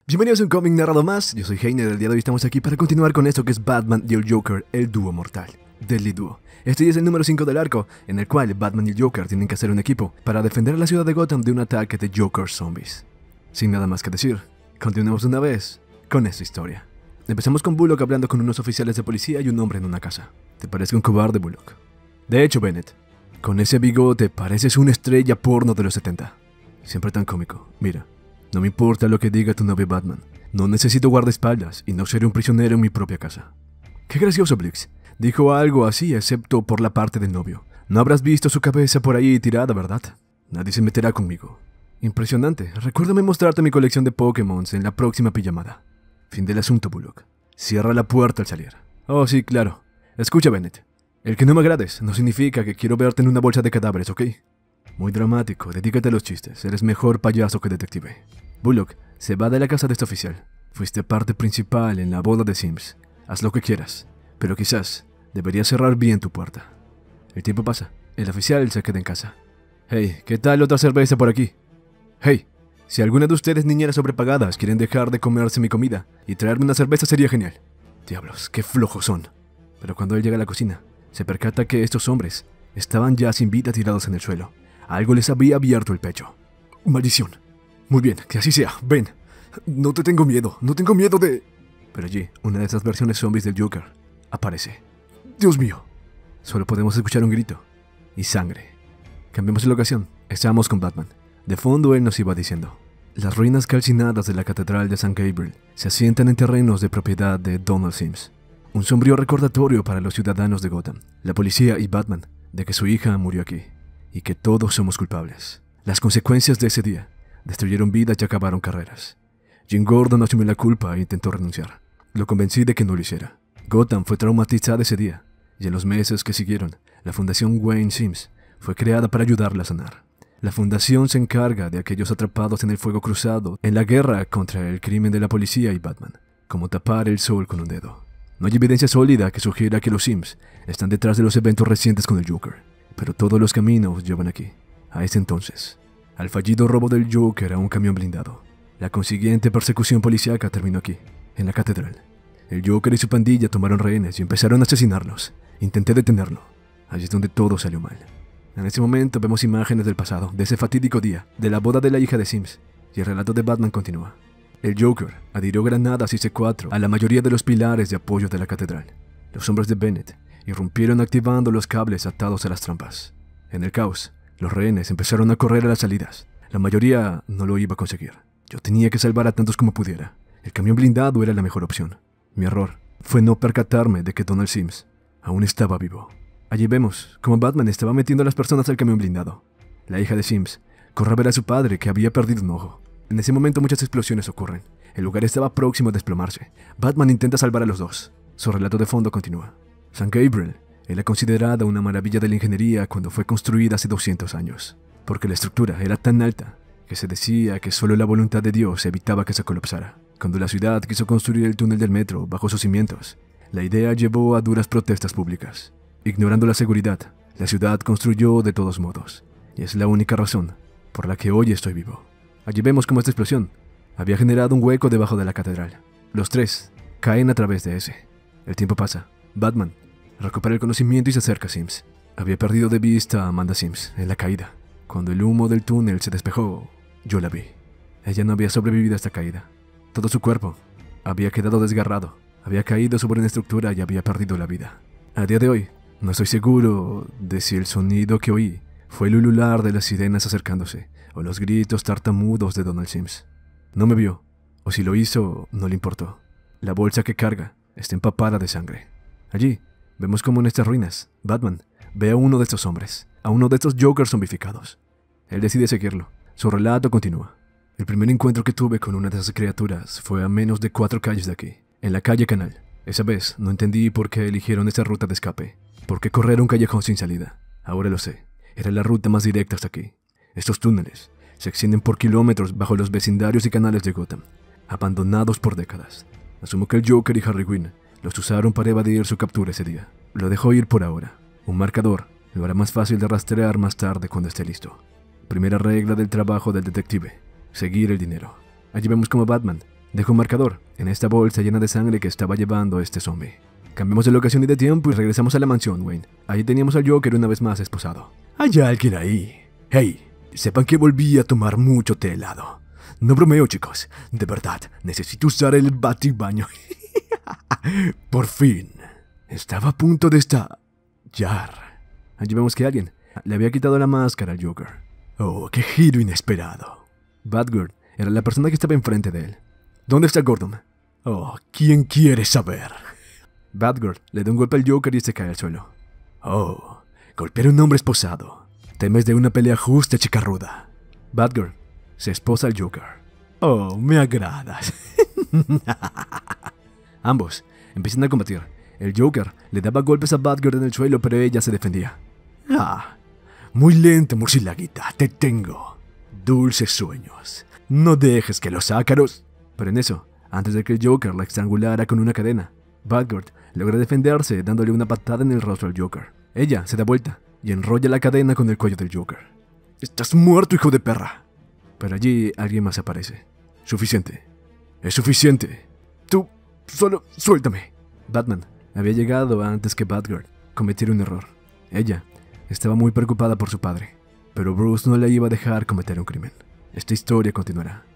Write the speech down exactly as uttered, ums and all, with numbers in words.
Bienvenidos a un cómic narrado más, yo soy Heiner, el día de hoy estamos aquí para continuar con esto que es Batman y el Joker, el dúo mortal, Deadly Duo. Este es el número cinco del arco, en el cual Batman y el Joker tienen que hacer un equipo para defender a la ciudad de Gotham de un ataque de Joker zombies. Sin nada más que decir, continuemos una vez con esta historia. Empezamos con Bullock hablando con unos oficiales de policía y un hombre en una casa. ¿Te parece un cobarde, Bullock? De hecho, Bennett, con ese bigote pareces una estrella porno de los setenta. Siempre tan cómico, mira. No me importa lo que diga tu novio Batman. No necesito guardaespaldas y no seré un prisionero en mi propia casa. Qué gracioso, Blix. Dijo algo así excepto por la parte del novio. No habrás visto su cabeza por ahí tirada, ¿verdad? Nadie se meterá conmigo. Impresionante. Recuérdame mostrarte mi colección de Pokémon en la próxima pijamada. Fin del asunto, Bullock. Cierra la puerta al salir. Oh, sí, claro. Escucha, Bennett. El que no me agrades no significa que quiero verte en una bolsa de cadáveres, ¿ok? Muy dramático. Dedícate a los chistes. Eres mejor payaso que detective. Bullock se va de la casa de este oficial. Fuiste parte principal en la boda de Sims. Haz lo que quieras, pero quizás deberías cerrar bien tu puerta. El tiempo pasa. El oficial se queda en casa. Hey, ¿qué tal otra cerveza por aquí? Hey, si alguna de ustedes niñeras sobrepagadas quieren dejar de comerse mi comida y traerme una cerveza sería genial. Diablos, qué flojos son. Pero cuando él llega a la cocina, se percata que estos hombres estaban ya sin vida tirados en el suelo. Algo les había abierto el pecho. Maldición. Muy bien, que así sea, ven. No te tengo miedo, no tengo miedo de... Pero allí, una de esas versiones zombies del Joker aparece. Dios mío. Solo podemos escuchar un grito. Y sangre. Cambiamos de locación. Estábamos con Batman. De fondo él nos iba diciendo. Las ruinas calcinadas de la Catedral de San Gabriel se asientan en terrenos de propiedad de Donald Sims. Un sombrío recordatorio para los ciudadanos de Gotham, la policía y Batman, de que su hija murió aquí. Y que todos somos culpables. Las consecuencias de ese día destruyeron vidas y acabaron carreras. Jim Gordon asumió la culpa e intentó renunciar. Lo convencí de que no lo hiciera. Gotham fue traumatizada ese día, y en los meses que siguieron, la Fundación Wayne Sims fue creada para ayudarla a sanar. La fundación se encarga de aquellos atrapados en el fuego cruzado en la guerra contra el crimen de la policía y Batman, como tapar el sol con un dedo. No hay evidencia sólida que sugiera que los Sims están detrás de los eventos recientes con el Joker, pero todos los caminos llevan aquí, a ese entonces. Al fallido robo del Joker a un camión blindado. La consiguiente persecución policíaca terminó aquí, en la catedral. El Joker y su pandilla tomaron rehenes y empezaron a asesinarlos. Intenté detenerlo. Allí es donde todo salió mal. En ese momento vemos imágenes del pasado, de ese fatídico día, de la boda de la hija de Sims, y el relato de Batman continúa. El Joker adhirió granadas y C cuatro a la mayoría de los pilares de apoyo de la catedral. Los hombres de Bennett irrumpieron activando los cables atados a las trampas. En el caos, los rehenes empezaron a correr a las salidas. La mayoría no lo iba a conseguir. Yo tenía que salvar a tantos como pudiera. El camión blindado era la mejor opción. Mi error fue no percatarme de que Donald Sims aún estaba vivo. Allí vemos cómo Batman estaba metiendo a las personas al camión blindado. La hija de Sims corre a ver a su padre que había perdido un ojo. En ese momento muchas explosiones ocurren. El lugar estaba próximo a desplomarse. Batman intenta salvar a los dos. Su relato de fondo continúa. San Gabriel era considerada una maravilla de la ingeniería cuando fue construida hace doscientos años, porque la estructura era tan alta que se decía que solo la voluntad de Dios evitaba que se colapsara. Cuando la ciudad quiso construir el túnel del metro bajo sus cimientos, la idea llevó a duras protestas públicas. Ignorando la seguridad, la ciudad construyó de todos modos, y es la única razón por la que hoy estoy vivo. Allí vemos cómo esta explosión había generado un hueco debajo de la catedral. Los tres caen a través de ese. El tiempo pasa. Batman recupera el conocimiento y se acerca a Sims. Había perdido de vista a Amanda Sims en la caída. Cuando el humo del túnel se despejó, yo la vi. Ella no había sobrevivido a esta caída. Todo su cuerpo había quedado desgarrado, había caído sobre una estructura y había perdido la vida. A día de hoy, no estoy seguro de si el sonido que oí fue el ulular de las sirenas acercándose o los gritos tartamudos de Donald Sims. No me vio, o si lo hizo, no le importó. La bolsa que carga está empapada de sangre. Allí, vemos como en estas ruinas, Batman ve a uno de estos hombres, a uno de estos Jokers zombificados. Él decide seguirlo. Su relato continúa. El primer encuentro que tuve con una de esas criaturas fue a menos de cuatro calles de aquí, en la calle Canal. Esa vez no entendí por qué eligieron esa ruta de escape. ¿Por qué correr un callejón sin salida? Ahora lo sé. Era la ruta más directa hasta aquí. Estos túneles se extienden por kilómetros bajo los vecindarios y canales de Gotham, abandonados por décadas. Asumo que el Joker y Harley Quinn los usaron para evadir su captura ese día. Lo dejó ir por ahora. Un marcador lo hará más fácil de rastrear más tarde cuando esté listo. Primera regla del trabajo del detective: seguir el dinero. Allí vemos como Batman Dejó un marcador en esta bolsa llena de sangre que estaba llevando este zombie. Cambiamos de locación y de tiempo y regresamos a la mansión Wayne. Allí teníamos al Joker una vez más esposado. ¿Hay alguien ahí? Hey, sepan que volví a tomar mucho té helado. No bromeo, chicos. De verdad, necesito usar el batibaño. Por fin. Estaba a punto de estallar. Allí vemos que alguien le había quitado la máscara al Joker. Oh, qué giro inesperado. Batgirl era la persona que estaba enfrente de él. ¿Dónde está Gordon? Oh, ¿quién quiere saber? Batgirl le da un golpe al Joker y se cae al suelo. Oh, golpear a un hombre esposado. Temes de una pelea justa, chica ruda. Batgirl se esposa al Joker. Oh, me agradas. Ambos empiezan a combatir. El Joker le daba golpes a Batgirl en el suelo, pero ella se defendía. Ah, muy lento, murcielaguita, te tengo. Dulces sueños. No dejes que los ácaros... Pero en eso, antes de que el Joker la estrangulara con una cadena, Batgirl logra defenderse dándole una patada en el rostro al Joker. Ella se da vuelta y enrolla la cadena con el cuello del Joker. ¡Estás muerto, hijo de perra! Pero allí alguien más aparece. Suficiente. Es suficiente. Tú, solo suéltame. Batman había llegado antes que Batgirl cometiera un error. Ella estaba muy preocupada por su padre, pero Bruce no le iba a dejar cometer un crimen. Esta historia continuará.